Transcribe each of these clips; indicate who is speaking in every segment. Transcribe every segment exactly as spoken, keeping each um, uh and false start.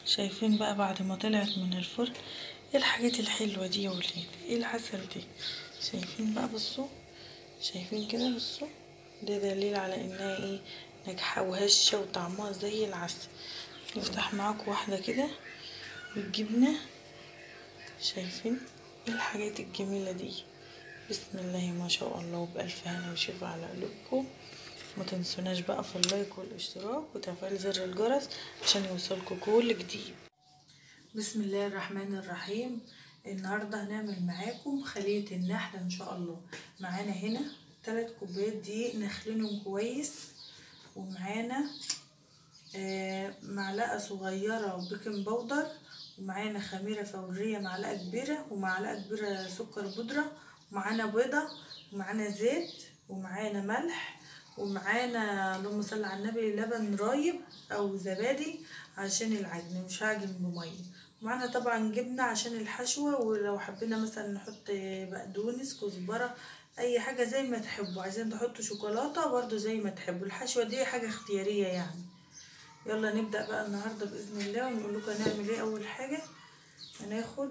Speaker 1: شايفين بقى بعد ما طلعت من الفرن ايه الحاجات الحلوة دي يا ولاد؟ ايه العسل دي؟ شايفين بقى؟ بصوا، شايفين كده؟ بصوا، ده دليل على انها ايه، ناجحة وهشة وطعمها زي العسل. نفتح معاكم واحدة كده بالجبنة. شايفين ايه الحاجات الجميلة دي؟ بسم الله ما شاء الله، وبألف هنا وشفا على قلوبكم. ما تنسوناش بقى في اللايك والاشتراك وتفعيل زر الجرس عشان يوصلكم كل جديد. بسم الله الرحمن الرحيم. النهاردة هنعمل معاكم خلية النحل ان شاء الله. معانا هنا ثلاث كوبايات دقيق نخلينهم كويس، ومعانا آه معلقة صغيرة بيكنج باودر، ومعانا خميرة فورية معلقة كبيرة، ومعلقة كبيرة سكر بودرة، ومعانا بيضة، ومعانا زيت، ومعانا ملح، ومعانا اللهم صل على النبي لبن رايب او زبادي عشان العجن، مش هعجن بميه. ومعانا طبعا جبنه عشان الحشوه، ولو حبينا مثلا نحط بقدونس كزبره اي حاجه زي ما تحبوا. عايزين تحطوا شوكولاته برضو زي ما تحبوا، الحشوه دي حاجه اختياريه يعني. يلا نبدا بقى النهارده باذن الله ونقول لكم هنعمل ايه. اول حاجه هناخد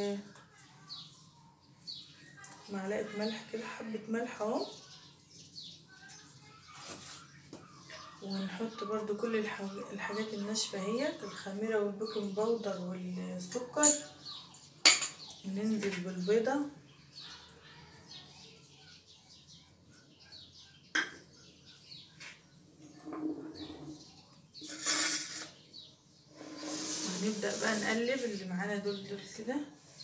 Speaker 1: معلقه ملح كده، حبه ملح اهو، ونحط برضو كل الحاجات الناشفة هي الخميرة والبيكنج باودر والسكر، وننزل بالبيضة، ونبدأ بقى نقلب اللي معانا دول دول كده.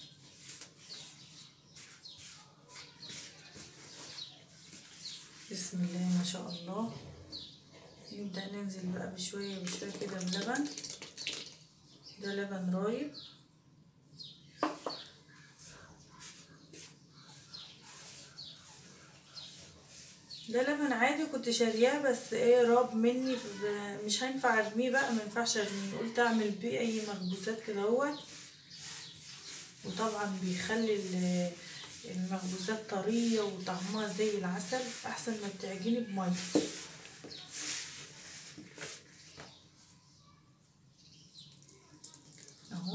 Speaker 1: بسم الله ما شاء الله. نبدأ ننزل بقى بشوية بشوية كده بلبن، ده لبن رايب. ده لبن عادي كنت شارياه، بس ايه راب مني، مش هينفع ارميه بقى، ما ينفعش ارميه، قلت اعمل بيه اي مخبوزات كده اهوت. وطبعا بيخلي المخبوزات طريه وطعمها زي العسل، احسن ما بتعجني بميه. اهو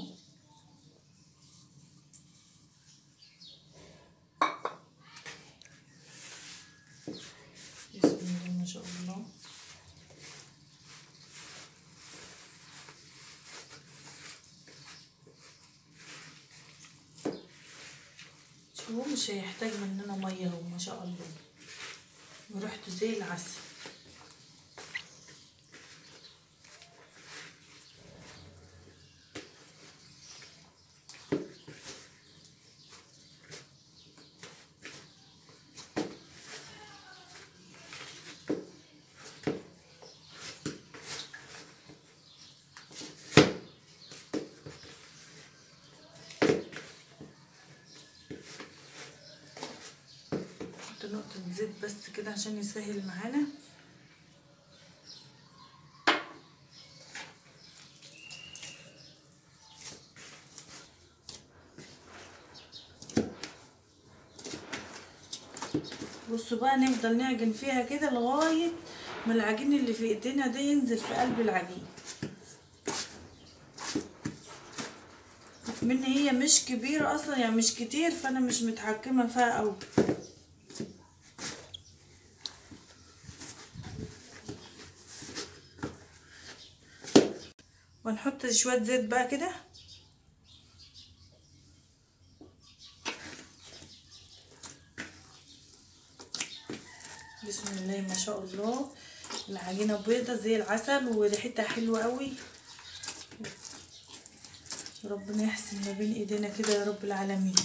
Speaker 1: بسم الله ما شاء الله. شوفوا مش هيحتاج مننا ميه، اهو ما شاء الله، وريحته زي العسل. نقطة زيت بس كده عشان يسهل معانا. بصوا بقى نفضل نعجن فيها كده لغاية ما العجين اللي في ايدينا ده ينزل في قلب العجين. من هي مش كبيرة اصلا يعني مش كتير، فانا مش متحكمة فيها اوي. ونحط شوية زيت بقى كده. بسم الله ما شاء الله. العجينة بيضة زي العسل وريحتها حلوة قوي. ربنا يحسن ما بين ايدينا كده يا رب العالمين.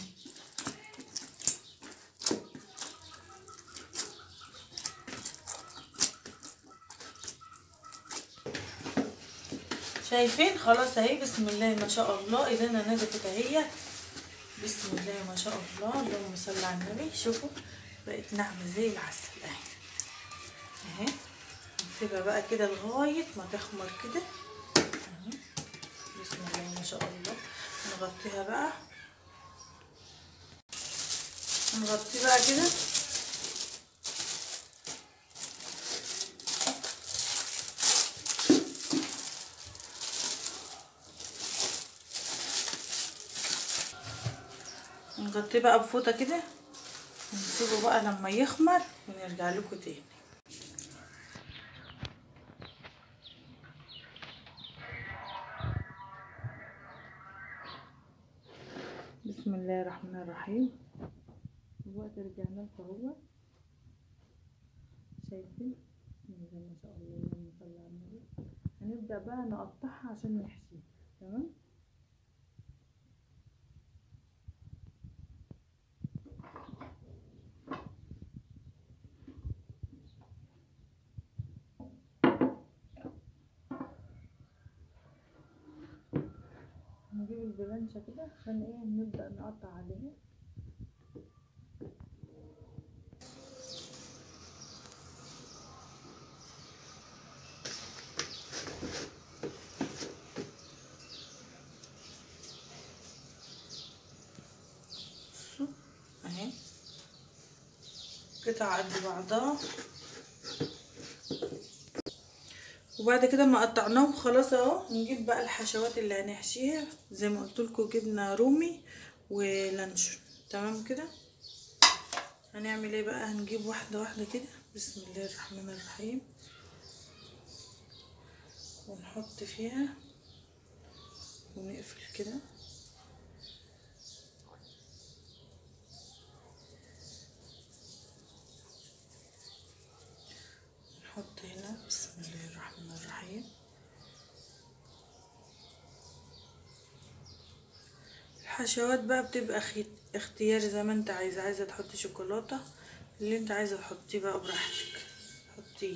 Speaker 1: شايفين؟ خلاص اهي. بسم الله ما شاء الله، ايدينا نزفت اهي. بسم الله ما شاء الله، اللهم صل على النبي. شوفوا بقت ناعمه زي العسل اهي اهي. نسيبها بقى كده لغايه ما تخمر كده اهي. بسم الله ما شاء الله. نغطيها بقى، نغطيه بقى كده. نغطيه بقى بفوطه كده ونسيبه بقى لما يخمر ونرجع لكم تاني. بسم الله الرحمن الرحيم. دلوقتي رجعنا لكم اهو، شايفين؟ بسم الله ما شاء الله، اللهم صل على النبي. هنبدا بقى نقطعها عشان نحشيها. تمام. نجيب البلانشة كده عشان ايه نبدأ نقطع عليها. بصوا اهي قطع قد بعضها. وبعد كده ما قطعناهم خلاص اهو، نجيب بقى الحشوات اللي هنحشيها زي ما قلت لكم، جبنه رومي ولانشون. تمام كده. هنعمل ايه بقى؟ هنجيب واحده واحده كده. بسم الله الرحمن الرحيم. ونحط فيها ونقفل كده. نحط هنا. بسم الله الرحمن الرحيم. الحشوات بقى بتبقى اختياري زي ما انت عايزه. عايزه تحطي شوكولاته، اللي انت عايزه تحطيه بقى براحتك حطيه.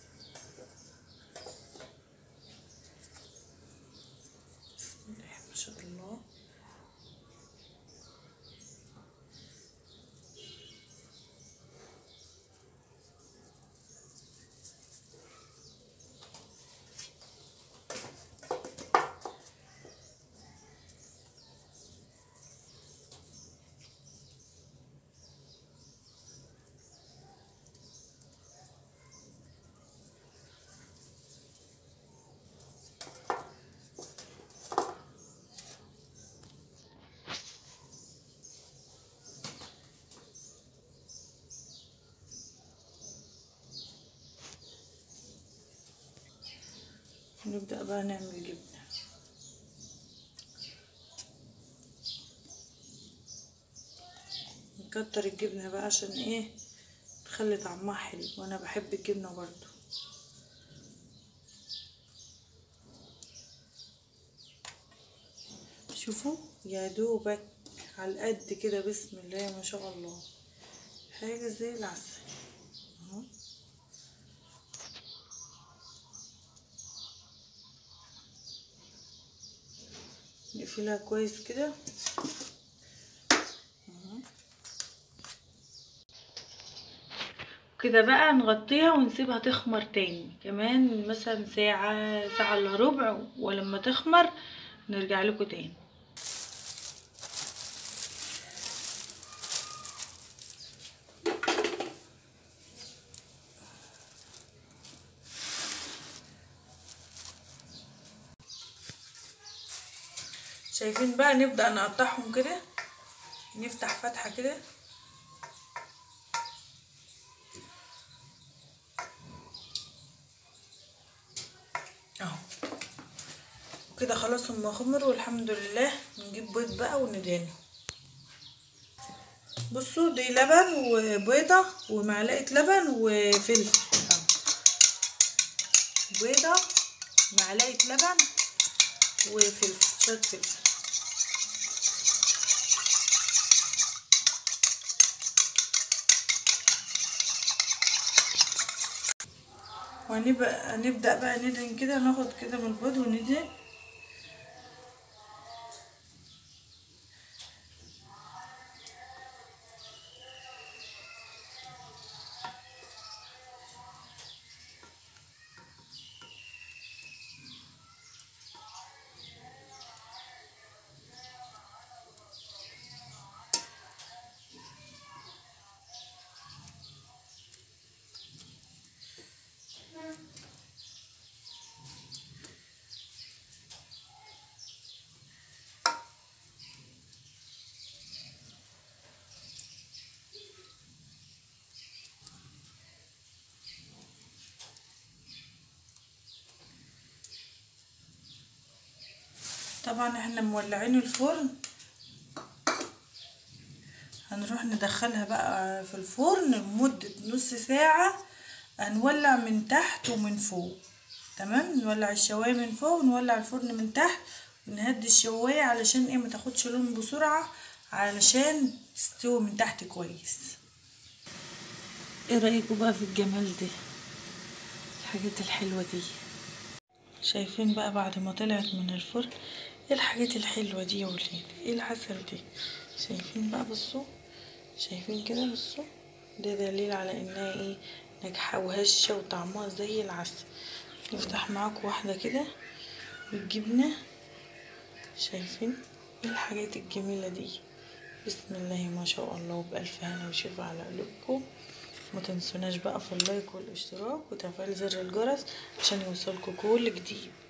Speaker 1: بسم الله ما شاء الله. نبدأ بقى نعمل جبنة. نكتر الجبنة بقى عشان ايه؟ تخلي طعمها حلو، وانا بحب الجبنة برضو. شوفوا يا دوبك على القد كده. بسم الله ما شاء الله، حاجة زي العسل اهو. نقفلها كويس كده كده بقى. نغطيها ونسيبها تخمر تاني كمان مثلا ساعة، ساعة الا ربع، ولما تخمر نرجع لكم تاني. شايفين بقى؟ نبدأ نقطعهم كده، نفتح فتحة كده اهو كده. خلاص هم خمروا والحمد لله. نجيب بيض بقى وندهنه. بصوا دي لبن وبيضة ومعلقة لبن وفلفل اهو. بيضة، معلقة لبن وفلفل، شوية فلفل. وهنبقى هنبدأ بقى ندهن كده، ناخد كده من البيض وندهن. طبعا احنا مولعين الفرن، هنروح ندخلها بقى في الفرن لمدة نص ساعة. هنولع من تحت ومن فوق، تمام. نولع الشواية من فوق ونولع الفرن من تحت ونهدي الشواية علشان ايه ما تاخدش لون بسرعة، علشان تستوي من تحت كويس. ايه رأيكم بقى في الجمال ده، الحاجات الحلوة دي؟ شايفين بقى بعد ما طلعت من الفرن ايه الحاجات الحلوة دي يا ولاد، ايه العسل دي؟ شايفين بقى، بصوا، شايفين كده، بصوا، ده دليل على انها ايه ناجحة وهشة وطعمها زي العسل. نفتح معاكم واحدة كده بالجبنة. شايفين ايه الحاجات الجميلة دي؟ بسم الله ما شاء الله، وبألف هنا وشفا على قلوبكم. ما تنسوناش بقى في اللايك والاشتراك وتفعيل زر الجرس عشان يوصلكم كل جديد.